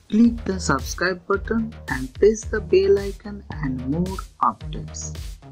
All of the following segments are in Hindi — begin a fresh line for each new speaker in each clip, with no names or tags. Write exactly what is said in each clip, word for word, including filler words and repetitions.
Click the subscribe button and press the bell icon and more updates.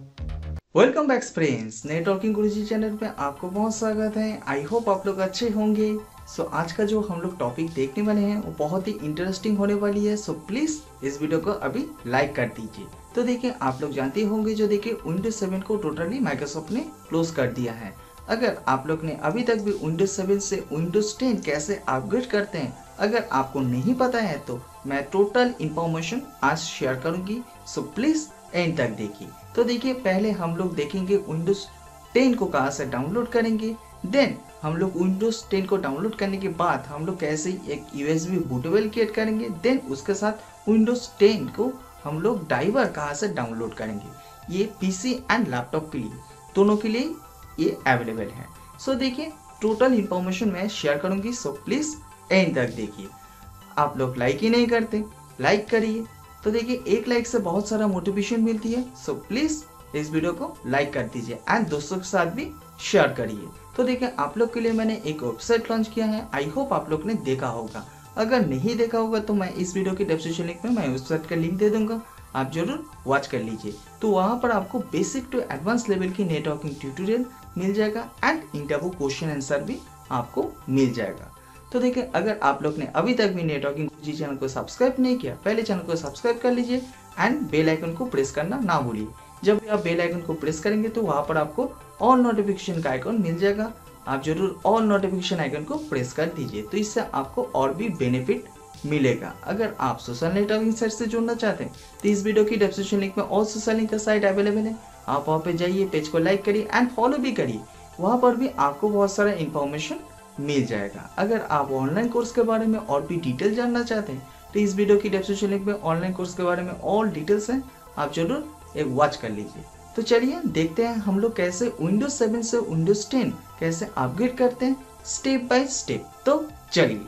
Welcome back friends, networking Guruji channel पे आपको बहुत स्वागत है। आई होप आप लोग अच्छे होंगे। सो so, आज का जो हम लोग टॉपिक देखने वाले हैं वो बहुत ही इंटरेस्टिंग होने वाली है। सो so, प्लीज इस वीडियो को अभी लाइक कर दीजिए। तो देखिए, आप लोग जानते होंगे जो देखिए विंडोज सेवन को टोटली माइक्रोसॉफ्ट ने क्लोज कर दिया है। अगर आप लोग ने अभी तक भी विंडोज सेवन से विंडोज टेन कैसे अपग्रेड करते हैं अगर आपको नहीं पता है तो मैं टोटल इंफॉर्मेशन आज शेयर करूंगी। सो प्लीज एंड तक देखिए। तो देखिए, पहले हम लोग देखेंगे विंडोज टेन को कहाँ से डाउनलोड करेंगे। देन हम लोग विंडोज टेन को डाउनलोड करने के बाद हम लोग कैसे एक यूएसबी बूटेबल क्रिएट करेंगे। देन उसके साथ विंडोज टेन को हम लोग ड्राइवर कहाँ से डाउनलोड करेंगे। ये पीसी एंड लैपटॉप के लिए दोनों के लिए ये अवेलेबल है। सो so, देखिए, टोटल इंफॉर्मेशन मैं शेयर करूंगी। सो प्लीज एंड तक देखिए। आप लोग लाइक ही नहीं करते, लाइक करिए। तो देखिए, एक लाइक से बहुत सारा मोटिवेशन मिलती है। सो प्लीज इस वीडियो को लाइक कर दीजिए एंड दोस्तों के साथ भी शेयर करिए। तो देखिए, आप लोग के लिए मैंने एक वेबसाइट लॉन्च किया है। आई होप आप लोग ने देखा होगा। अगर नहीं देखा होगा तो मैं इस वीडियो के डिस्क्रिप्शन लिंक में मैं वेबसाइट का लिंक दे दूंगा, आप जरूर वॉच कर लीजिए। तो वहां पर आपको बेसिक टू एडवांस लेवल की नेटवर्किंग ट्यूटोरियल मिल जाएगा एंड इंटरव्यू क्वेश्चन आंसर भी आपको मिल जाएगा। तो देखिए, अगर आप लोग ने अभी तक भी नेटवर्किंग गुरुजी चैनल को सब्सक्राइब नहीं किया, पहले चैनल को सब्सक्राइब कर लीजिए एंड बेल आइकन को प्रेस करना ना भूलिए। जब भी आप बेल आइकन को प्रेस करेंगे तो वहां पर आपको ऑल नोटिफिकेशन का आइकन मिल जाएगा। आप जरूर ऑल नोटिफिकेशन आइकन को प्रेस कर दीजिए, तो इससे आपको और भी बेनिफिट मिलेगा। अगर आप सोशल नेटवर्किंग साइट से जुड़ना चाहते हैं तो इस वीडियो की डिस्क्रिप्शन लिंक में ऑल सोशल लिंक का साइट अवेलेबल है। आप वहाँ पे जाइए, पेज को लाइक करिए एंड फॉलो भी करिए। वहाँ पर भी आपको बहुत सारा इंफॉर्मेशन मिल जाएगा। अगर आप ऑनलाइन कोर्स के बारे में और भी डिटेल जानना चाहते हैं तो इस वीडियो की डिस्क्रिप्शन लिंक में ऑनलाइन कोर्स के बारे में ऑल डिटेल्स हैं, आप जरूर एक वॉच कर लीजिए। तो चलिए देखते हैं हम लोग कैसे विंडोज सेवन से विंडोज टेन कैसे अपग्रेड करते हैं स्टेप बाय स्टेप। तो चलिए।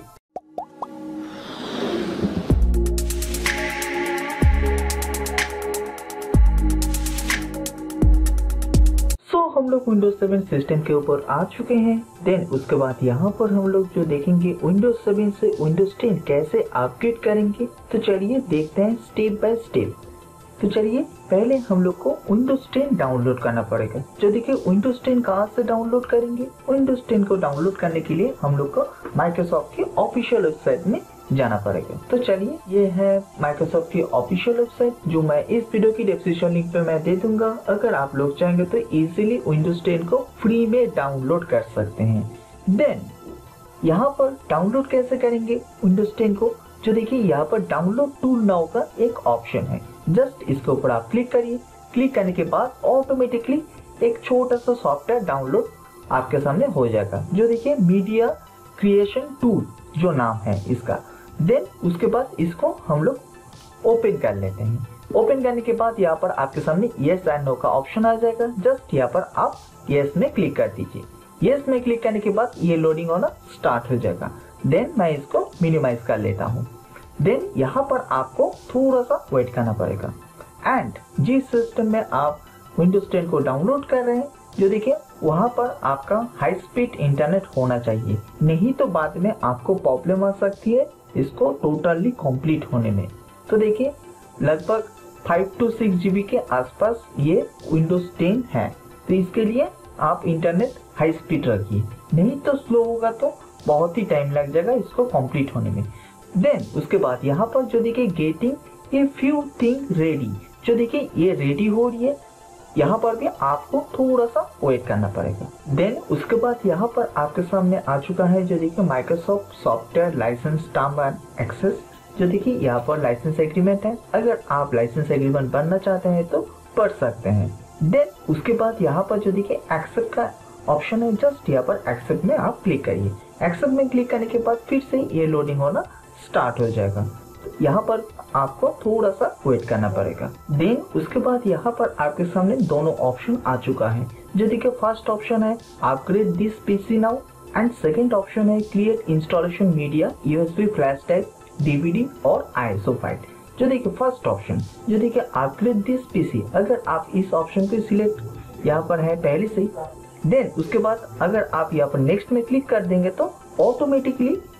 हम लोग विंडोज सेवन सिस्टम के ऊपर आ चुके हैं। देन उसके बाद यहाँ पर हम लोग जो देखेंगे विंडोज सेवन से विंडोज टेन कैसे अपग्रेड करेंगे। तो चलिए देखते हैं स्टेप बाय स्टेप। तो चलिए, पहले हम लोग को विंडोज टेन डाउनलोड करना पड़ेगा। जो देखिए, विंडोज टेन कहाँ से डाउनलोड करेंगे। विंडोज टेन को डाउनलोड करने के लिए हम लोग को माइक्रोसॉफ्ट की ऑफिशियल वेबसाइट में जाना पड़ेगा। तो चलिए, ये है माइक्रोसॉफ्ट की ऑफिशियल वेबसाइट जो मैं इस वीडियो की डिस्क्रिप्शन लिंक पे मैं दे दूंगा। अगर आप लोग चाहेंगे तो इजीली विंडोज टेन को फ्री में डाउनलोड कर सकते हैं। देन यहाँ पर डाउनलोड कैसे करेंगे विंडोज टेन को। जो देखिए, यहाँ पर डाउनलोड टूल नाउ का एक ऑप्शन है। जस्ट इसके ऊपर आप क्लिक करिए। क्लिक करने के बाद ऑटोमेटिकली एक छोटा सा सॉफ्टवेयर डाउनलोड आपके सामने हो जाएगा। जो देखिए, मीडिया क्रिएशन टूल जो नाम है इसका। देन उसके बाद इसको हम लोग ओपन कर लेते हैं। ओपन करने के बाद यहाँ पर आपके सामने यस एंड नो का ऑप्शन आ जाएगा। जस्ट यहाँ पर आप यस में क्लिक कर दीजिए। यस में क्लिक करने के बाद ये लोडिंग होना स्टार्ट हो जाएगा। देन मैं इसको मिनिमाइज कर लेता हूँ। देन यहाँ पर आपको थोड़ा सा वेट करना पड़ेगा। एंड जिस सिस्टम में आप विंडोज टेन को डाउनलोड कर रहे हैं, जो देखिए वहां पर आपका हाई स्पीड इंटरनेट होना चाहिए, नहीं तो बाद में आपको प्रॉब्लम आ सकती है इसको टोटली कंप्लीट होने में। तो देखिए, लगभग फाइव टू सिक्स जीबी के आसपास ये विंडोज टेन है। तो इसके लिए आप इंटरनेट हाई स्पीड रखिए, नहीं तो स्लो होगा तो बहुत ही टाइम लग जाएगा इसको कंप्लीट होने में। देन उसके बाद यहाँ पर जो देखिए getting a few thing ready, जो देखिए ये रेडी हो रही है। यहाँ पर भी आपको थोड़ा सा वेट करना पड़ेगा। देन उसके बाद यहाँ पर आपके सामने आ चुका है जो देखिए Microsoft software license term and access. जो देखिए यहाँ पर लाइसेंस एग्रीमेंट है। अगर आप लाइसेंस एग्रीमेंट बनना चाहते हैं तो पढ़ सकते हैं। देन उसके बाद यहाँ पर जो देखिए एक्सेप्ट का ऑप्शन है। जस्ट यहाँ पर एक्सेप्ट में आप क्लिक करिए। एक्सेप्ट में क्लिक करने के बाद फिर से ये लोडिंग होना स्टार्ट हो जाएगा। यहाँ पर आपको थोड़ा सा वेट करना पड़ेगा। देन उसके बाद यहाँ पर आपके सामने दोनों ऑप्शन आ चुका है। जो देखिए, फर्स्ट ऑप्शन है upgrade this PC now and second option है create installation media USB flash type DVD और आईएसओ फाइल। जो देखिए फर्स्ट ऑप्शन, जो देखिए अपग्रेड दिस पीसी, अगर आप इस ऑप्शन पे सिलेक्ट यहाँ पर है पहले से ही। देन उसके बाद अगर आप यहाँ पर नेक्स्ट में क्लिक कर देंगे तो ऑटोमेटिकली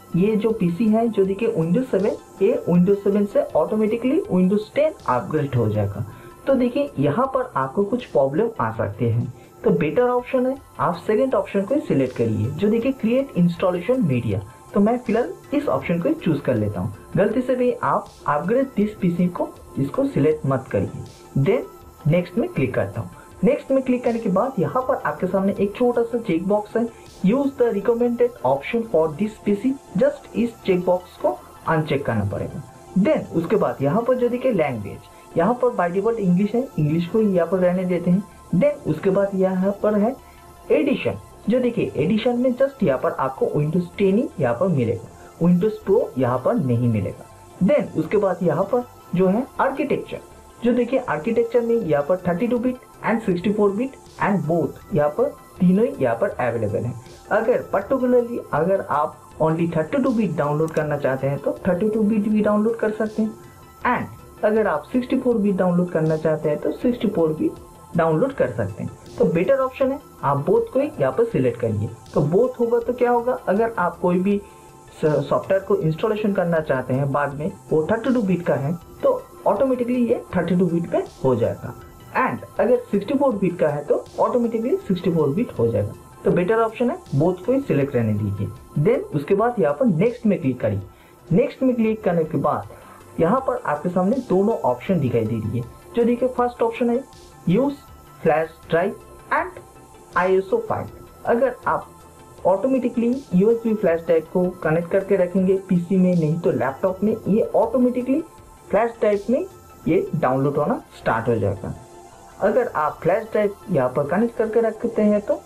ये जो पीसी है जो देखिए विंडोज सेवन, ये विंडोज सेवन से ऑटोमेटिकली विंडोज टेन अपग्रेड हो जाएगा। तो देखिए यहाँ पर आपको कुछ प्रॉब्लम आ सकते हैं, तो बेटर ऑप्शन है आप सेकंड ऑप्शन को सिलेक्ट करिए जो देखिए क्रिएट इंस्टॉलेशन मीडिया। तो मैं फिलहाल इस ऑप्शन को चूज कर लेता हूँ। गलती से भी आप अपग्रेड दिस पीसी को इसको सिलेक्ट मत करिए। देन नेक्स्ट में क्लिक करता हूँ। नेक्स्ट में क्लिक करने के बाद यहाँ पर आपके सामने एक छोटा सा चेक बॉक्स है, use the recommended option for this PC. Just इस चेक बॉक्स को अनचेक करना पड़ेगा। देन उसके बाद यहाँ पर जो देखिए लैंग्वेज, यहाँ पर बाय डिफॉल्ट इंग्लिश है, इंग्लिश को यहाँ पर रहने देते हैं। देन उसके बाद यहाँ पर है एडिशन, जो देखिए एडिशन में जस्ट यहाँ पर आपको विंडोज टेन ही यहाँ पर मिलेगा, विंडोज प्रो यहाँ पर नहीं मिलेगा। देन उसके बाद यहाँ पर जो है आर्किटेक्चर, जो देखिए आर्किटेक्चर में यहाँ पर thirty two bit and sixty four bit and both यहाँ पर तीनों ही यहाँ पर अवेलेबल है। अगर पर्टिकुलरली अगर आप only thirty two bit download करना चाहते हैं तो थर्टी टू बिट भी डाउनलोड कर सकते हैं, एंड अगर आप सिक्सटी फोर बिट डाउनलोड करना चाहते हैं तो सिक्सटी फोर बिट डाउनलोड कर सकते हैं। तो बेटर ऑप्शन है आप बोथ को यहाँ पर सिलेक्ट करिए। तो बोथ होगा तो क्या होगा, अगर आप कोई भी सॉफ्टवेयर को इंस्टॉलेशन करना चाहते हैं बाद में वो थर्टी टू बिट का है तो ऑटोमेटिकली ये थर्टी टू बिट पे हो जाएगा, एंड अगर सिक्सटी फोर बिट का है तो ऑटोमेटिकली सिक्सटी फोर बिट हो जाएगा। तो बेटर ऑप्शन है बोथ को ही सिलेक्ट रहने दीजिए। देन उसके बाद यहाँ पर नेक्स्ट में क्लिक करिए। नेक्स्ट में क्लिक करने के बाद यहाँ पर आपके सामने दोनों ऑप्शन दिखाई दे रही है, जो देखिए फर्स्ट ऑप्शन है use flash drive and ISO file. अगर आप ऑटोमेटिकली यूएसबी फ्लैश ड्राइव को कनेक्ट करके रखेंगे पीसी में, नहीं तो लैपटॉप में, ये ऑटोमेटिकली फ्लैश ड्राइव में ये डाउनलोड होना स्टार्ट हो जाएगा। अगर आप फ्लैश ड्राइव यहाँ पर कनेक्ट करके रखते हैं तो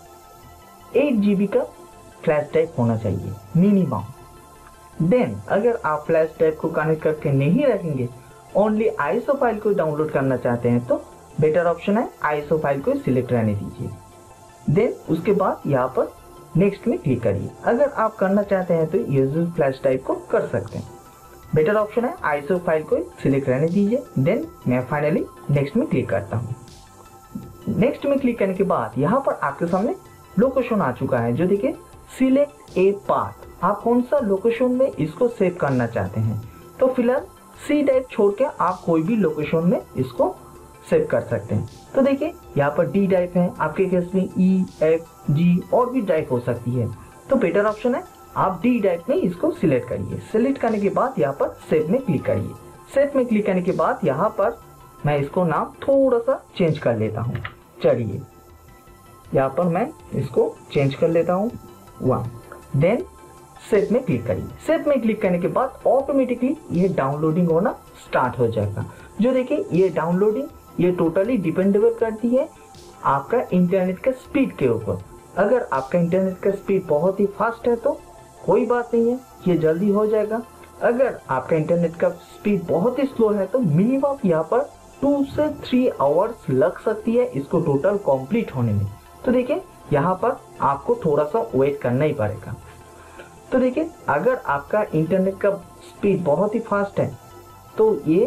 एट जीबी का फ्लैश ड्राइव होना चाहिए मिनिमम। देन अगर आप फ्लैश ड्राइव को कनेक्ट करके नहीं रखेंगे, ओनली आईएसओ फाइल को डाउनलोड करना चाहते हैं तो बेटर ऑप्शन है आईएसओ फाइल को सिलेक्ट रहने दीजिए। देन उसके बाद यहाँ पर नेक्स्ट में क्लिक करिए। अगर आप करना चाहते हैं तो यूएसबी फ्लैश ड्राइव को कर सकते हैं। बेटर ऑप्शन है आईएसओ फाइल को सिलेक्ट रहने दीजिए। देन मैं फाइनली नेक्स्ट में क्लिक करता हूँ। नेक्स्ट में क्लिक करने के बाद यहाँ पर आपके सामने लोकेशन आ चुका है, जो देखिए सिलेक्ट ए पाथ। आप कौन सा लोकेशन में इसको सेव करना चाहते हैं, तो फिलहाल सी ड्राइव छोड़ के आप कोई भी लोकेशन में इसको सेव कर सकते हैं। तो देखिए यहाँ पर डी ड्राइव है, आपके केस में ई एफ जी और भी ड्राइव हो सकती है। तो बेटर ऑप्शन है आप डी ड्राइव में इसको सिलेक्ट करिए। सिलेक्ट करने के बाद यहाँ पर सेव में क्लिक करिए। सेव में क्लिक करने के बाद यहाँ पर मैं इसको नाम थोड़ा सा चेंज कर लेता हूँ। चलिए यहाँ पर मैं इसको चेंज कर लेता हूँ वन। देन सेव में क्लिक करिए। सेव में क्लिक करने के बाद ऑटोमेटिकली ये डाउनलोडिंग होना स्टार्ट हो जाएगा। जो देखिए ये डाउनलोडिंग ये टोटली डिपेंडेबल करती है आपका इंटरनेट का स्पीड के ऊपर। अगर आपका इंटरनेट का स्पीड बहुत ही फास्ट है तो कोई बात नहीं है, ये जल्दी हो जाएगा। अगर आपका इंटरनेट का स्पीड बहुत ही स्लो है तो मिनिमम यहाँ पर टू से थ्री आवर्स लग सकती है इसको टोटल कंप्लीट होने में। तो देखिए यहाँ पर आपको थोड़ा सा वेट करना ही पड़ेगा। तो देखिए अगर आपका इंटरनेट का स्पीड बहुत ही फास्ट है तो ये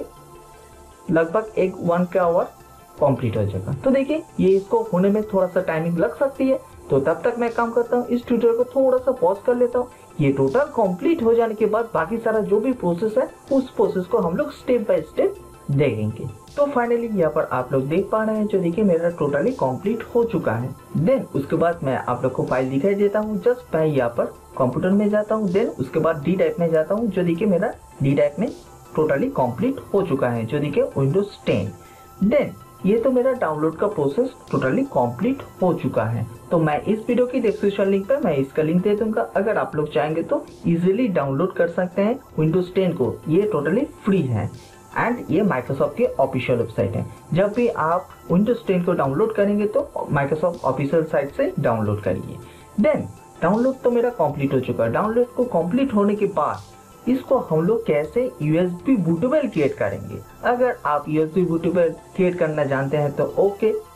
लगभग एक वन का आवर कंप्लीट हो जाएगा। तो देखिए ये इसको होने में थोड़ा सा टाइमिंग लग सकती है, तो तब तक मैं काम करता हूँ, इस ट्यूटोरियल को थोड़ा सा पॉज कर लेता हूँ। ये टोटल कंप्लीट हो जाने के बाद बाकी सारा जो भी प्रोसेस है उस प्रोसेस को हम लोग स्टेप बाय स्टेप देखेंगे। तो फाइनली यहाँ पर आप लोग देख पा रहे हैं, जो देखिए मेरा टोटली कंप्लीट हो चुका है। देन उसके बाद मैं आप लोग को फाइल दिखाई देता हूँ। जस्ट मैं यहाँ पर कंप्यूटर में जाता हूँ। देन उसके बाद डी ड्राइव में जाता हूँ। जो देखिए मेरा डी ड्राइव में टोटली कंप्लीट हो चुका है, जो देखिए विंडोज टेन। देन ये तो मेरा डाउनलोड का प्रोसेस टोटली कंप्लीट हो चुका है। तो मैं इस वीडियो की डिस्क्रिप्शन लिंक पर मैं इसका लिंक दे दूंगा। अगर आप लोग चाहेंगे तो इजीली डाउनलोड कर सकते हैं विंडोज टेन को। ये टोटली फ्री है एंड ये माइक्रोसॉफ्ट की ऑफिशियल वेबसाइट है। जब भी आप विंडोज टेन को डाउनलोड करेंगे तो माइक्रोसॉफ्ट ऑफिशियल साइट से डाउनलोड करिए। देन डाउनलोड तो मेरा कंप्लीट हो चुका है। डाउनलोड को कंप्लीट होने के बाद इसको हम लोग कैसे यूएसबी बूटेबल क्रिएट करेंगे। अगर आप यूएसबी बूटेबल क्रिएट करना जानते हैं तो ओके,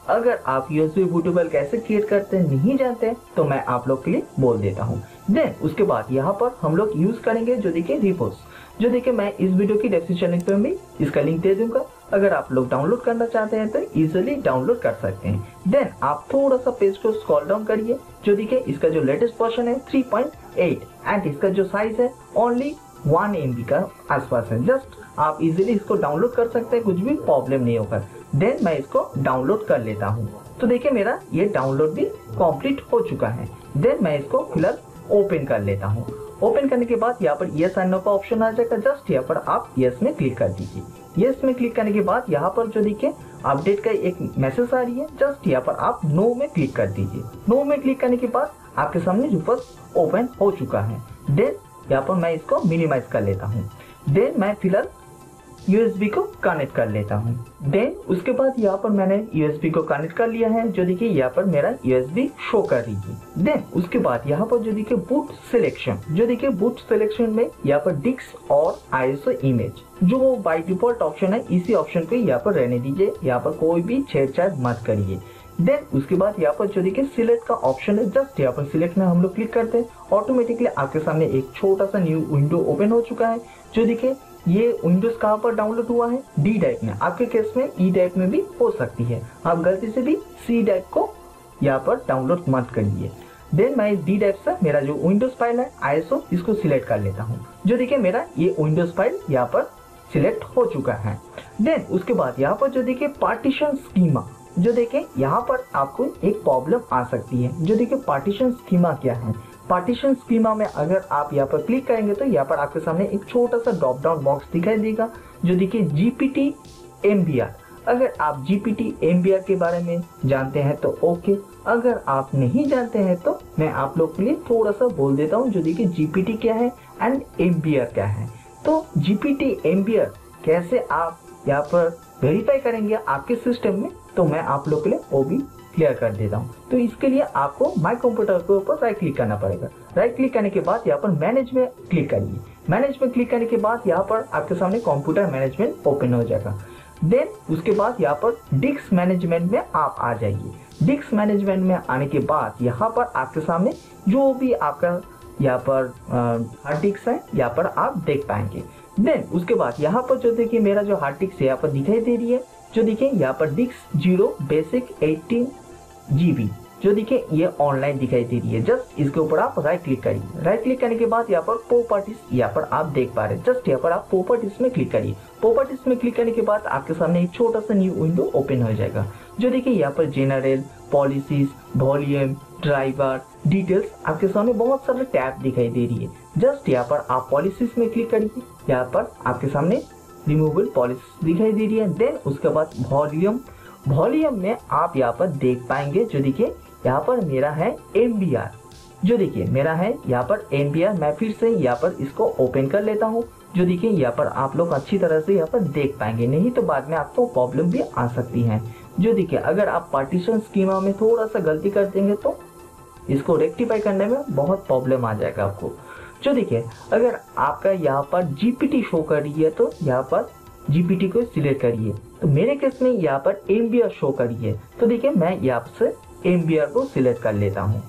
अगर आप यूएसबी बूटेबल कैसे क्रिएट करते हैं नहीं जानते हैं तो मैं आप लोग के लिए बोल देता हूँ। देन उसके बाद यहाँ पर हम लोग यूज करेंगे जो देखिए रिपोज, जो देखिए मैं इस वीडियो की डिस्क्रिप्शन पे भी इसका लिंक दे दूंगा। अगर आप लोग डाउनलोड करना चाहते हैं तो इजीली डाउनलोड कर सकते हैं। देन आप थोड़ा सा पेज को स्क्रॉल डाउन करिए, जो देखिए इसका जो लेटेस्ट वर्जन है थ्री पॉइंट एट एंड इसका जो साइज है ओनली वन एम बी का आसपास है। जस्ट आप इजीली इसको डाउनलोड कर सकते हैं, कुछ भी प्रॉब्लम नहीं होगा। देन मैं इसको डाउनलोड कर लेता हूँ। तो देखिए मेरा ये डाउनलोड भी कंप्लीट हो चुका है। देन मैं इसको फिलहाल ओपन कर लेता हूँ। ओपन करने के बाद यहाँ पर यस एंड नो का ऑप्शन आ जाएगा। जस्ट यहाँ पर आप यस में क्लिक कर दीजिए। यस में क्लिक करने के बाद यहाँ पर जो देखिए अपडेट का एक मैसेज आ रही है, जस्ट यहाँ पर आप नो में क्लिक कर दीजिए। नो में क्लिक करने के बाद आपके सामने रिपोज ओपन हो चुका है। देन यहाँ पर मैं इसको मिनिमाइज कर लेता हूँ। देन मैं फिलहाल यूएसबी को कनेक्ट कर लेता हूँ। देन उसके बाद यहाँ पर मैंने यूएसबी को कनेक्ट कर लिया है, जो देखिए यहाँ पर मेरा यूएसबी शो कर रही है। देन उसके बाद यहाँ पर जो देखिए बूट सिलेक्शन, जो देखिए बूट सिलेक्शन में यहाँ पर डिस्क और आईएसओ इमेज जो बाय डिफॉल्ट ऑप्शन है, इसी ऑप्शन पे यहाँ पर रहने दीजिए। यहाँ पर कोई भी छेड़छाड़ मत करिए। देन उसके बाद यहाँ पर जो देखिए सिलेक्ट का ऑप्शन है, जस्ट यहाँ पर सिलेक्ट में हम लोग क्लिक करते हैं। ऑटोमेटिकली आपके सामने एक छोटा सा न्यू विंडो ओपन हो चुका है। जो देखिए ये विंडोज कहाँ पर डाउनलोड हुआ है, डी ड्राइव में। आपके केस में ई ड्राइव में भी हो सकती है, आप गलती से भी सी ड्राइव को यहाँ पर डाउनलोड मत करिए। देन मैं डी ड्राइव से मेरा जो विंडोज फाइल है आईएसओ, इसको सिलेक्ट कर लेता हूँ। जो देखिए मेरा ये विंडोज फाइल यहाँ पर सिलेक्ट हो चुका है। देन उसके बाद यहाँ पर जो देखिए पार्टीशन स्कीमा, जो देखिए यहाँ पर आपको एक प्रॉब्लम आ सकती है। जो देखिए पार्टीशन स्कीमा क्या है, पार्टीशन स्कीमा में अगर आप यहाँ पर क्लिक करेंगे तो यहाँ पर आपके सामने एक छोटा सा ड्रॉप डाउन बॉक्स दिखाई देगा, जो देखिए जीपीटी एमबीआर। अगर आप जीपीटी एमबीआर के बारे में जानते हैं तो ओके, अगर आप नहीं जानते हैं तो मैं आप लोग के लिए थोड़ा सा बोल देता हूँ। जो देखिए जीपीटी क्या है एंड एमबीआर क्या है। तो जीपीटी एमबीआर कैसे आप यहाँ पर वेरीफाई करेंगे आपके सिस्टम में, तो मैं आप लोग के लिए वो भी क्लियर कर देता हूँ। तो इसके लिए आपको माय कंप्यूटर के ऊपर राइट क्लिक करना पड़ेगा। राइट क्लिक करने के बाद यहाँ पर मैनेज में क्लिक करिए। मैनेज में क्लिक करने के बाद यहाँ पर आपके सामने कंप्यूटर मैनेजमेंट ओपन हो जाएगा। देन उसके बाद यहाँ पर डिस्क मैनेजमेंट में आप आ जाइए। डिस्क मैनेजमेंट में आने के बाद यहाँ पर आपके सामने जो भी आपका यहाँ पर हार्ड डिस्क है यहाँ पर आप देख पाएंगे। देन उसके बाद यहाँ पर जो देखिए मेरा जो हार्ड डिस्क यहाँ पर दिखाई दे रही है, जो देखिए यहाँ पर disk zero basic eighteen GB, जो देखिए ये ऑनलाइन दिखाई दे रही है। जस्ट इसके ऊपर आप राइट क्लिक करिए। राइट क्लिक करने के बाद यहाँ पर प्रॉपर्टीज यहाँ पर आप देख पा रहे हैं। जस्ट यहाँ पर आप प्रॉपर्टीज में क्लिक करिए। प्रॉपर्टीज में क्लिक करने के बाद आपके सामने एक छोटा सा न्यू विंडो ओपन हो जाएगा। जो देखिए यहाँ पर general, policies, volume, driver, details, आपके सामने बहुत सारे टैब दिखाई दे रही है। जस्ट यहाँ पर आप पॉलिसीज में क्लिक करिए। यहाँ पर आपके सामने रिमूवेबल पॉलिसी दिखाई दे रही है। देन उसके बाद वॉल्यूम, वॉल्यूम में आप यहाँ पर देख पाएंगे, जो देखिए यहाँ पर मेरा है एमबीआर। जो देखिए मेरा है यहाँ पर एमबीआर। मैं फिर से यहाँ पर इसको ओपन कर लेता हूँ। जो देखिए यहाँ पर आप लोग अच्छी तरह से यहाँ पर देख पाएंगे, नहीं तो बाद में आपको प्रॉब्लम भी आ सकती है। जो देखिए अगर आप पार्टीशन स्कीमा में थोड़ा सा गलती कर देंगे तो इसको रेक्टिफाई करने में बहुत प्रॉब्लम आ जाएगा आपको। जो देखिए अगर आपका यहाँ पर जीपीटी शो कर रही है तो यहाँ पर जीपीटी को सिलेक्ट करिए। तो मेरे केस में यहाँ पर एमबीआर शो कर रही है, तो देखिए मैं यहाँ से एमबीआर को सिलेक्ट कर लेता हूँ।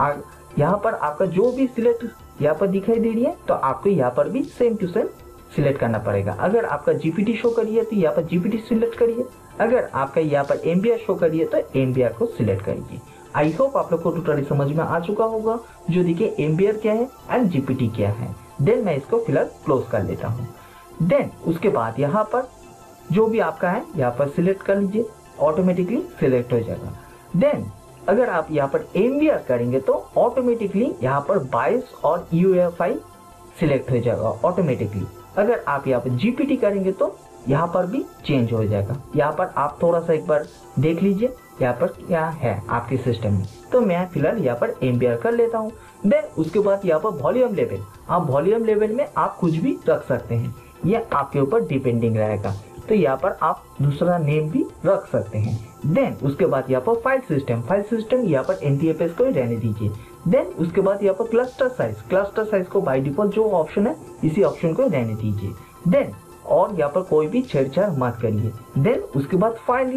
यहाँ पर आपका जो भी सिलेक्ट यहाँ पर दिखाई दे रही है तो आपको यहाँ पर भी सेम टू सेम सिलेक्ट करना पड़ेगा। अगर आपका जीपीटी शो करिए तो यहाँ पर जीपीटी सिलेक्ट करिए। अगर आपका यहाँ पर एमबीआर शो करिए तो एमबीआर को सिलेक्ट करिए। आई होप आप लोग को टोटली समझ में आ चुका होगा। जो देखिए एमबीआर क्या है एंड जीपीटी क्या है। देन मैं इसको फिलहाल क्लोज कर लेता हूँ। देन उसके बाद यहाँ पर जो भी आपका है यहाँ पर सिलेक्ट कर लीजिए, ऑटोमेटिकली सिलेक्ट हो जाएगा। देन अगर आप यहाँ पर एमबीआर करेंगे तो ऑटोमेटिकली यहाँ पर बाईस और यूएफआई सिलेक्ट हो जाएगा ऑटोमेटिकली। अगर आप यहाँ पर जीपीटी करेंगे तो यहाँ पर भी चेंज हो जाएगा। यहाँ पर आप थोड़ा सा एक बार देख लीजिए यहाँ पर क्या है आपके सिस्टम में। तो मैं फिलहाल यहाँ पर एमबीआर कर लेता हूँ। देन उसके बाद यहाँ पर वॉल्यूम लेवल, आप वॉल्यूम लेवल में आप कुछ भी रख सकते हैं, ये आपके ऊपर डिपेंडिंग रहेगा। तो यहाँ पर आप दूसरा नेम भी रख सकते हैं। देन उसके बाद यहाँ पर फाइल सिस्टम, फाइल सिस्टम यहाँ पर एनटीएफएस को ही रहने दीजिए। देन उसके बाद यहाँ पर क्लस्टर साइज, क्लस्टर साइज को बाय डिफॉल्ट जो ऑप्शन है इसी ऑप्शन को रहने दीजिए। देन और यहाँ पर कोई भी छेड़छाड़ मत करिए। देन उसके बाद फाइनली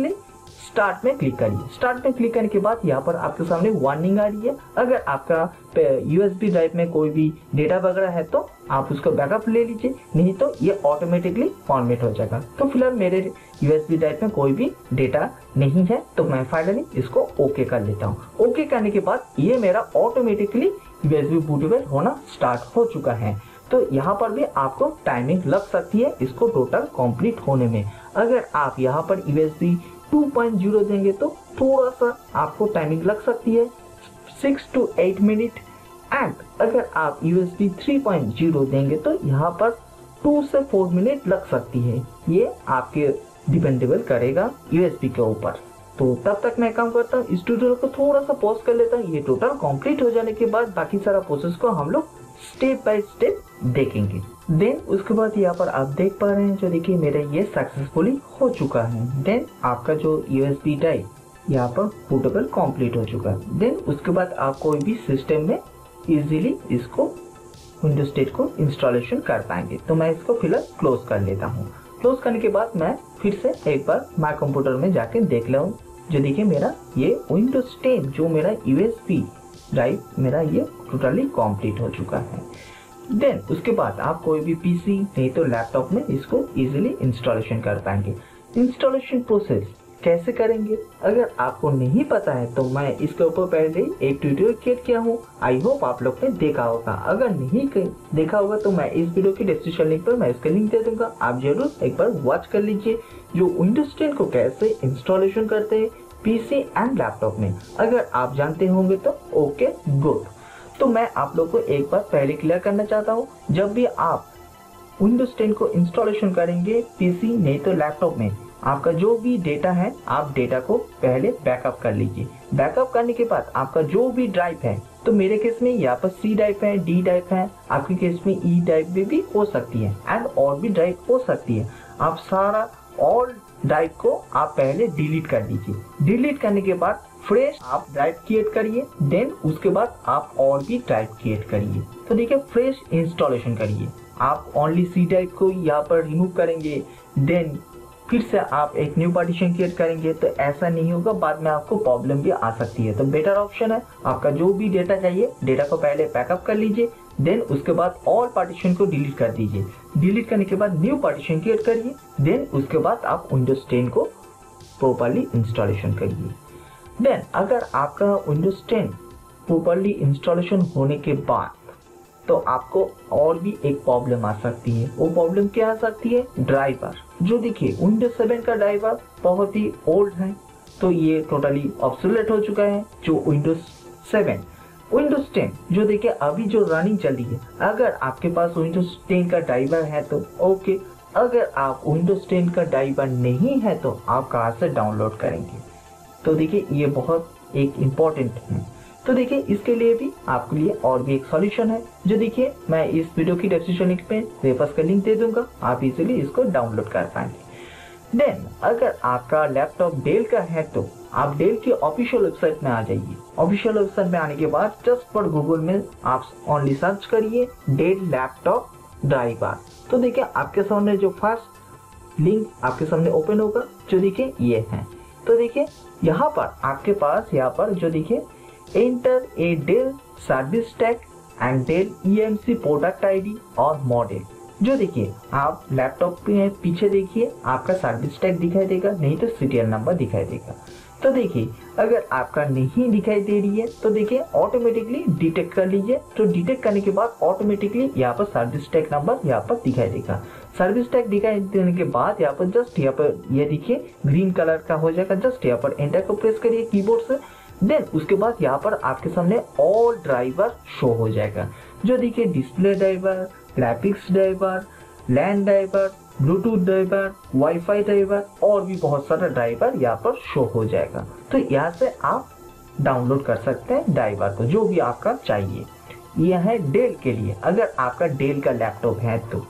स्टार्ट में क्लिक करिए। स्टार्ट में क्लिक करने के बाद यहाँ पर आपके सामने वार्निंग आ रही है। अगर आपका यूएसबी ड्राइव में कोई भी डेटा वगैरह है तो आप उसको बैकअप ले लीजिए, नहीं तो ये ऑटोमेटिकली फॉर्मेट हो जाएगा। तो फिलहाल मेरे यूएसबी ड्राइव में कोई भी डेटा नहीं है, तो मैं फाइनली इसको ओके कर लेता हूँ। ओके करने के बाद ये मेरा ऑटोमेटिकली यूएसबी बूटेबल होना स्टार्ट हो चुका है। तो यहाँ पर भी आपको टाइमिंग लग सकती है इसको टोटल कंप्लीट होने में। अगर आप यहाँ पर यूएसबी टू पॉइंट ज़ीरो देंगे तो थोड़ा सा आपको टाइमिंग लग सकती है, six to eight minute. And अगर आप यूएसबी थ्री पॉइंट ज़ीरो देंगे तो यहाँ पर टू से फोर मिनट लग सकती है। ये आपके डिपेंडेबल करेगा यूएसबी के ऊपर। तो तब तक मैं काम करता हूँ, इस ट्यूटोरियल को थोड़ा सा पॉज कर लेता हूँ। ये टोटल कंप्लीट हो जाने के बाद बाकी सारा प्रोसेस को हम लोग स्टेप बाय स्टेप देखेंगे। देन उसके बाद यहाँ पर आप देख पा रहे हैं, जो देखिए मेरा ये सक्सेसफुली हो चुका है। देन आपका जो यूएसबी ड्राइव यहाँ पर बूटेबल कंप्लीट हो चुका है। देन उसके बाद आप कोई भी सिस्टम में इजीली इसको विंडोज टेन को इंस्टॉलेशन कर पाएंगे। तो मैं इसको फिलहाल क्लोज कर लेता हूँ। क्लोज करने के बाद मैं फिर से एक बार माय कंप्यूटर में जाके देख लूँ, जो देखिए मेरा ये विंडोज टेन जो मेरा यूएसबी ड्राइव मेरा ये टोटली कंप्लीट हो चुका है। देन उसके बाद आप कोई भी पीसी नहीं तो लैपटॉप में इसको इजीली इंस्टॉलेशन कर पाएंगे। इंस्टॉलेशन प्रोसेस कैसे करेंगे अगर आपको नहीं पता है तो मैं इसके ऊपर पहले ही एक ट्यूटोरियल क्रिएट किया हूँ। आई होप आप लोग ने देखा होगा। अगर नहीं देखा होगा तो मैं इस वीडियो की डिस्क्रिप्शन लिंक पर मैं इसका लिंक दे दूंगा, आप जरूर एक बार वॉच कर लीजिए, जो विंडोज टेन को कैसे इंस्टॉलेशन करते हैं पीसी एंड लैपटॉप में। अगर आप जानते होंगे तो ओके गुड। तो मैं आप लोग को एक बार पहले क्लियर करना चाहता हूँ, जब भी आप विंडोज टेन को इंस्टॉलेशन करेंगे पीसी नहीं तो लैपटॉप में, आपका जो भी डेटा है आप डेटा को पहले बैकअप कर लीजिए। बैकअप करने के बाद आपका जो भी ड्राइव है, तो मेरे केस में यहाँ पर सी ड्राइव है, डी ड्राइव है, आपके केस में ई ड्राइव में भी हो सकती है एंड और भी ड्राइव हो सकती है। आप सारा ऑल ड्राइव को आप पहले डिलीट कर दीजिए। डिलीट करने के बाद फ्रेश आप ड्राइव क्रिएट करिए। देन उसके बाद आप और भी ड्राइव क्रिएट करिए। तो देखिए फ्रेश इंस्टॉलेशन करिए। आप ओनली सी ड्राइव को यहाँ पर रिमूव करेंगे, देन फिर से आप एक न्यू पार्टीशन क्रिएट करेंगे, तो ऐसा नहीं होगा, बाद में आपको प्रॉब्लम भी आ सकती है। तो बेटर ऑप्शन है आपका जो भी डेटा चाहिए डेटा को पहले बैकअप कर लीजिए। देन उसके बाद ऑल पार्टीशन को डिलीट कर दीजिए। डिलीट करने के बाद न्यू पार्टीशन क्रिएट करिए। देन उसके बाद आप विंडोज टेन को प्रॉपर्ली इंस्टॉलेशन करिए। देन अगर आपका विंडोज टेन प्रॉपर्ली इंस्टॉलेशन होने के बाद तो आपको और भी एक प्रॉब्लम आ सकती है। वो प्रॉब्लम क्या आ सकती है? ड्राइवर। जो देखिए विंडोज सेवन का ड्राइवर बहुत ही ओल्ड है, तो ये टोटली ऑब्सोलेट हो चुका है। जो विंडोज सेवन विंडोज टेन जो देखिए अभी जो रनिंग चल रही है, अगर आपके पास विंडोज टेन का ड्राइवर है तो ओके, अगर आप विंडोज टेन का ड्राइवर नहीं है तो आप कहाँ से डाउनलोड करेंगे? तो देखिए ये बहुत एक इम्पोर्टेंट है। तो देखिए इसके लिए भी आपके लिए और भी एक सॉल्यूशन है, जो देखिए मैं इस वीडियो की डिस्क्रिप्शन लिंक पे रेफरेंस का लिंक दे दूंगा, आप इजीली इसको डाउनलोड कर पाएंगे। देन अगर आपका लैपटॉप डेल का है तो आप डेल की ऑफिशियल वेबसाइट में आ जाइए। ऑफिशियल वेबसाइट में आने के बाद जस्ट पर गूगल में आप ओनली सर्च करिए डेल लैपटॉप ड्राइवर। तो देखिए आपके सामने जो फर्स्ट लिंक आपके सामने ओपन होगा, जो देखिए ये है। तो देखिए यहाँ पर आपके पास यहाँ पर जो देखिए enter a Dell service tag and Dell EMC product ID और मॉडल। जो देखिए आप लैपटॉप पे पीछे देखिए आपका सर्विस टैग दिखाई देगा, नहीं तो सीरियल नंबर दिखाई देगा। तो देखिए अगर आपका नहीं दिखाई दे रही है तो देखिए ऑटोमेटिकली डिटेक्ट कर लीजिए। तो डिटेक्ट करने के बाद ऑटोमेटिकली यहाँ पर सर्विस टैग नंबर यहाँ पर दिखाई देगा। सर्विस टैग दिखाई देने के बाद यहाँ पर जस्ट यहाँ पर ये देखिए ग्रीन कलर का हो जाएगा। जस्ट यहाँ पर एंटर को प्रेस करिए कीबोर्ड से। देन उसके बाद यहाँ पर आपके सामने ऑल ड्राइवर शो हो जाएगा, जो देखिए display driver, graphics driver, LAN driver, Bluetooth driver, WiFi driver और भी बहुत सारा ड्राइवर यहाँ पर शो हो जाएगा। तो यहाँ से आप डाउनलोड कर सकते हैं ड्राइवर को, जो भी आपका चाहिए। यह है डेल के लिए, अगर आपका डेल का लैपटॉप है तो।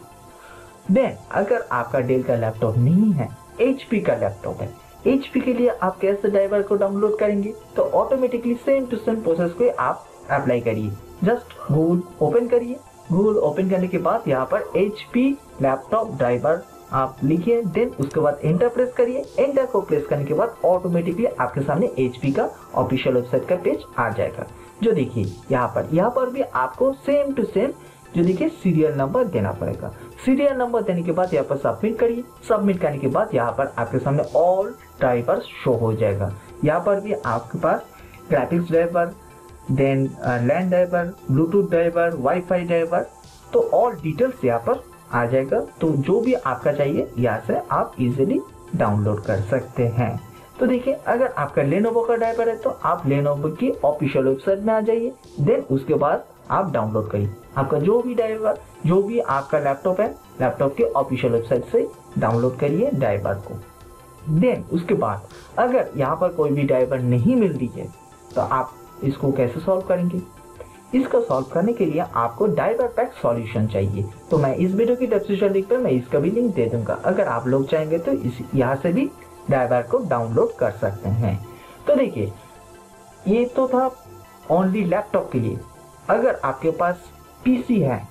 देन अगर आपका डेल का लैपटॉप नहीं है, एचपी का लैपटॉप है, एचपी के लिए आप कैसे ड्राइवर को डाउनलोड करेंगे? तो automatically same to same process को आप अप्लाई करिए। जस्ट गूगल ओपन करिए। गूगल ओपन करने के बाद यहाँ पर एचपी लैपटॉप ड्राइवर आप लिखिए, देन उसके बाद एंटर प्रेस करिए। एंटर को प्रेस करने के बाद ऑटोमेटिकली आपके सामने एचपी का ऑफिशियल वेबसाइट का पेज आ जाएगा। जो देखिए यहाँ पर यहाँ पर भी आपको सेम टू सेम जो देखिए सीरियल नंबर देना पड़ेगा। सीरियल नंबर देने के बाद यहाँ पर सबमिट करिए। सबमिट करने के बाद यहाँ पर आपके सामने ऑल ड्राइवर शो हो जाएगा। यहाँ पर भी आपके पास graphics driver, then LAN driver, Bluetooth driver, WiFi driver, तो ऑल डिटेल्स यहाँ पर आ जाएगा। तो जो भी आपका चाहिए यहाँ से आप इजीली डाउनलोड कर सकते हैं। तो देखिए अगर आपका लेनोवो का ड्राइवर है तो आप लेनोवो की ऑफिशियल वेबसाइट में आ जाइए, देन उसके बाद आप डाउनलोड करिए। आपका जो भी ड्राइवर, जो भी आपका लैपटॉप है, लैपटॉप के ऑफिशियल वेबसाइट से डाउनलोड करिए ड्राइवर को। देन उसके बाद अगर यहाँ पर कोई भी ड्राइवर नहीं मिल रही है तो आप इसको कैसे सॉल्व करेंगे? इसको सॉल्व करने के लिए आपको ड्राइवर पैक सॉल्यूशन चाहिए। तो मैं इस वीडियो की डिस्क्रिप्शन लिंक पे मैं इसका भी लिंक दे दूंगा। अगर आप लोग चाहेंगे तो इस यहाँ से भी ड्राइवर को डाउनलोड कर सकते हैं। तो देखिए ये तो था ओनली लैपटॉप के लिए। अगर आपके पास पीसी है,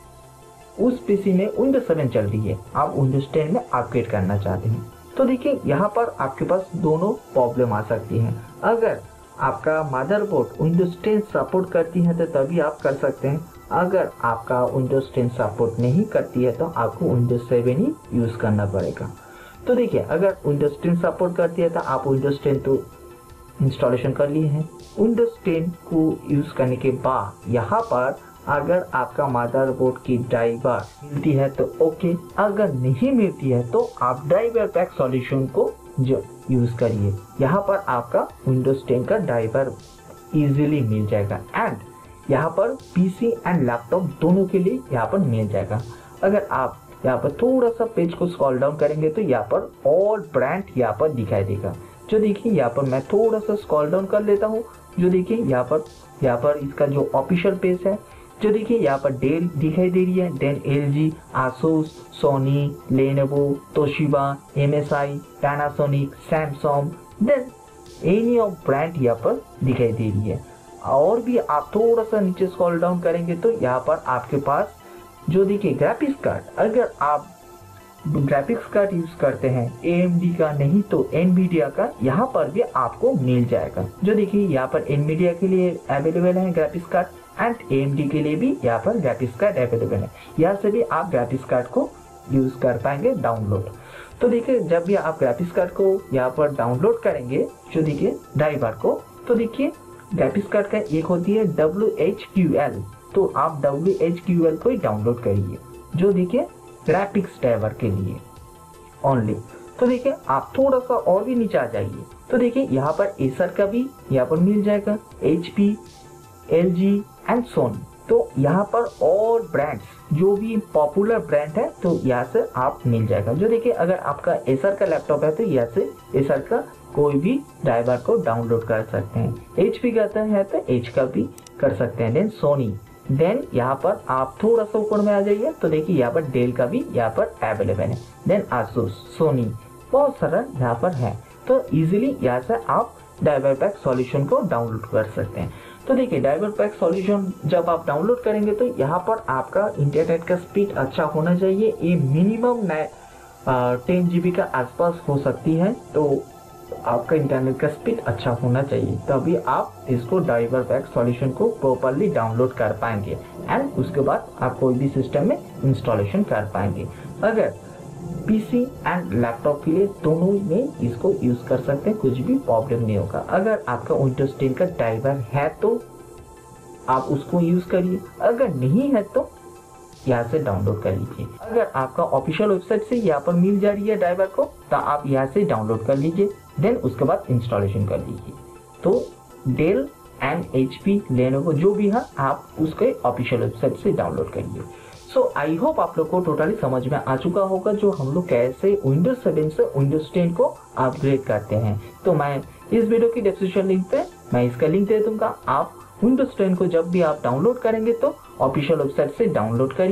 उस पीसी में विंडोज सेवन चल रही है, आप विंडोज टेन में अपग्रेड करना चाहते हैं, तो देखिए यहाँ पर आपके पास दोनों प्रॉब्लम आ सकती हैं। अगर आपका मदरबोर्ड विंडोज टेन सपोर्ट करती है तो तभी आप कर सकते हैं। अगर आपका विंडोज टेन सपोर्ट नहीं करती है तो आपको विंडोज सेवन ही यूज करना पड़ेगा। तो देखिए अगर विंडोज टेन सपोर्ट करती है तो आप विंडोज टेन तो इंस्टॉलेशन कर लिए हैं। विंडोज टेन को यूज करने के बाद यहाँ पर अगर आपका मदरबोर्ड की ड्राइवर मिलती है तो ओके, अगर नहीं मिलती है तो आप ड्राइवर पैक सॉल्यूशन को जो यूज करिए। यहाँ पर आपका विंडोज टेन का ड्राइवर इजीली मिल जाएगा एंड यहाँ पर पीसी एंड लैपटॉप दोनों के लिए यहाँ पर मिल जाएगा। अगर आप यहाँ पर थोड़ा सा पेज को स्क्रॉल डाउन करेंगे तो यहाँ पर ऑल ब्रांड यहाँ पर दिखाई देगा। जो देखिए यहाँ पर मैं थोड़ा सा स्क्रॉल डाउन कर लेता हूँ। जो देखिए यहाँ पर यहाँ पर इसका जो ऑफिशियल पेज है, जो देखिए यहाँ पर डेल दिखाई दे रही है, then LG, Asus, Sony, Lenovo, Toshiba, MSI, Panasonic, Samsung, then any of brand यहाँ पर दिखाई दे रही है। और भी आप थोड़ा सा नीचे स्क्रॉल डाउन करेंगे तो यहाँ पर आपके पास जो देखिए ग्राफिक्स कार्ड, अगर आप ग्राफिक्स कार्ड यूज करते हैं एएमडी का नहीं तो एनवीडिया का, यहाँ पर भी आपको मिल जाएगा। जो देखिए यहाँ पर एनवीडिया के लिए अवेलेबल है ग्राफिक्स कार्ड एंड एएमडी के लिए भी यहाँ पर ग्राफिक्स कार्ड अवेलेबल है। यहाँ से भी आप ग्राफिक्स कार्ड को यूज कर पाएंगे डाउनलोड। तो देखिए जब भी आप ग्राफिक्स कार्ड को यहाँ पर डाउनलोड करेंगे, जो देखिए ड्राइवर को, तो देखिए ग्राफिक्स कार्ड का एक होती है डब्ल्यू एच क्यू एल, तो आप डब्ल्यू एच क्यू एल को ही डाउनलोड करिए। जो देखिए ग्राफिक्स ड्राइवर के लिए ओनली। तो देखिए आप थोड़ा सा और भी नीचे आ जाइए तो देखिए यहाँ पर एसर का भी यहाँ पर मिल जाएगा, एचपी, एलजी एंड सोनी। तो यहाँ पर और ब्रांड्स जो भी पॉपुलर ब्रांड है तो यहाँ से आप मिल जाएगा। जो देखिए अगर आपका एसर का लैपटॉप है तो यहाँ से एसर का कोई भी ड्राइवर को डाउनलोड कर सकते हैं। एचपी का है तो एच का भी कर सकते हैं। देन सोनी, देन यहाँ पर आप थोड़ा सा ऊपर में आ जाइए तो देखिए यहाँ पर डेल का भी यहाँ पर अवेलेबल है। देन आसूस, सोनी, बहुत सारा यहाँ पर है। तो इजीली यहाँ से आप ड्राइवर पैक सॉल्यूशन को डाउनलोड कर सकते हैं। तो देखिए ड्राइवर पैक सॉल्यूशन जब आप डाउनलोड करेंगे तो यहाँ पर आपका इंटरनेट का स्पीड अच्छा होना चाहिए। ये मिनिमम टेन जीबी का आसपास हो सकती है, तो आपका इंटरनेट का स्पीड अच्छा होना चाहिए, तभी आप इसको ड्राइवर पैक सॉल्यूशन को प्रॉपरली डाउनलोड कर पाएंगे एंड उसके बाद आप कोई भी सिस्टम में इंस्टॉलेशन कर पाएंगे। अगर पीसी एंड लैपटॉप के लिए दोनों में इसको यूज कर सकते हैं, कुछ भी प्रॉब्लम नहीं होगा। अगर आपका विंडोज टेन का ड्राइवर है तो आप उसको यूज करिए, अगर नहीं है तो यहाँ से डाउनलोड कर लीजिए। अगर आपका ऑफिशियल वेबसाइट से यहाँ पर मिल जा रही है ड्राइवर को तो आप यहाँ से डाउनलोड कर लीजिए, देन उसके बाद इंस्टॉलेशन कर लीजिए। तो डेल एंड एचपी, लेनोवो जो भी है आप उसके ऑफिशियल वेबसाइट से डाउनलोड करिए। सो आई होप आप लोग को टोटली समझ में आ चुका होगा जो हम लोग कैसे विंडोज सेवन से विंडोज टेन को अपग्रेड करते हैं। तो मैं इस वीडियो की डिस्क्रिप्शन लिंक पे मैं इसका लिंक दे दूंगा। आप विंडोज टेन को जब भी आप डाउनलोड करेंगे तो ऑफिशियल वेबसाइट से डाउनलोड करिए,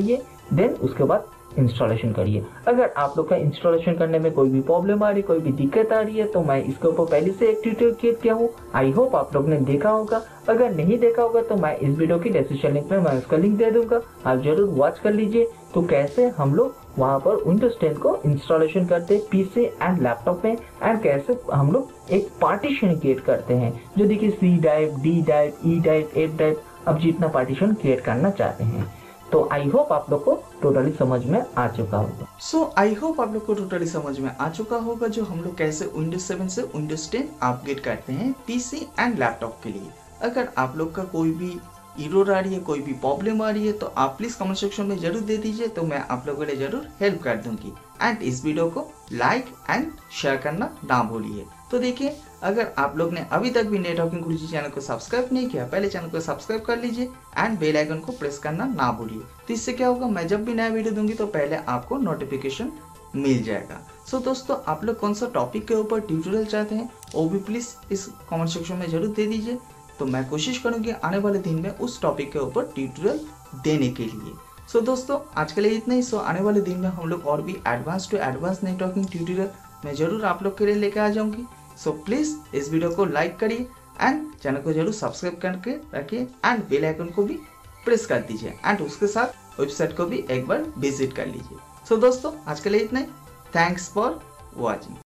देन उसके बाद इंस्टॉलेशन करिए। अगर आप लोग का इंस्टॉलेशन करने में कोई भी प्रॉब्लम आ रही, कोई भी दिक्कत आ रही है तो मैं इसके ऊपर पहले से एक ट्यूटोरियल क्रिएट किया हूँ, आई होप आप लोग ने देखा होगा। अगर नहीं देखा होगा तो मैं इस वीडियो की डिस्क्रिप्शन लिंक में मैं उसका लिंक दे दूंगा, आप जरूर वॉच कर लीजिए। तो कैसे हम लोग वहाँ पर विंडोज टेन को इंस्टॉलेशन करते हैं पीसी एंड लैपटॉप में, एंड कैसे हम लोग एक पार्टीशन क्रिएट करते हैं, जो देखिए C drive, D drive, E drive, F drive, अब जितना पार्टीशन क्रिएट करना चाहते हैं। तो आई होप आप लोग को टोटली समझ में आ चुका होगा।
सो आई होप आप लोग को टोटली समझ में आ चुका होगा जो हम लोग कैसे विंडोज सेवन से विंडोज टेन अपग्रेड करते हैं पीसी एंड लैपटॉप के लिए। अगर आप लोग का कोई भी एरर आ रही है, कोई भी प्रॉब्लम आ रही है तो आप प्लीज कमेंट सेक्शन में जरूर दे दीजिए, तो मैं आप लोगों के लिए जरूर हेल्प कर दूंगी। एंड इस वीडियो को लाइक एंड शेयर करना ना भूलिए। तो देखिए, अगर आप लोग ने अभी तक भी नेटवर्किंग गुरुजी चैनल को सब्सक्राइब नहीं किया, पहले चैनल को सब्सक्राइब कर लीजिए एंड बेल आइकन को प्रेस करना ना भूलिए। तो इससे क्या होगा, मैं जब भी नया वीडियो दूंगी तो पहले आपको नोटिफिकेशन मिल जाएगा। सो so, दोस्तों आप लोग कौन सा टॉपिक के ऊपर ट्यूटोरियल चाहते हैं वो भी प्लीज इस कमेंट सेक्शन में जरूर दे दीजिए, तो मैं कोशिश करूंगी आने वाले दिन में उस टॉपिक के ऊपर ट्यूटोरियल देने के लिए। सो so, दोस्तों आज के लिए इतना ही। सो so, आने वाले दिन में हम लोग और भी advance to advance networking tutorial मैं जरूर आप लोग के लिए लेकर आ जाऊंगी। सो so, प्लीज इस वीडियो को लाइक करिए एंड चैनल को जरूर सब्सक्राइब करके रखिए एंड बेल आइकन को भी प्रेस कर दीजिए एंड उसके साथ वेबसाइट को भी एक बार विजिट कर लीजिए। सो so, दोस्तों आज के लिए इतना ही। Thanks for watching.